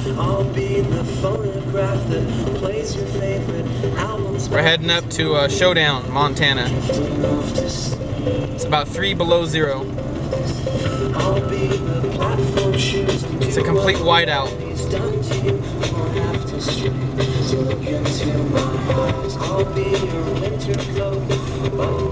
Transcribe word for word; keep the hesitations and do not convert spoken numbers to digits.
I'll be the phonograph that plays your favorite albums. We're heading up to uh, Showdown, Montana. It's about three below zero. I'll be the platform shoes. It's a complete whiteout. I'll be your winter coat.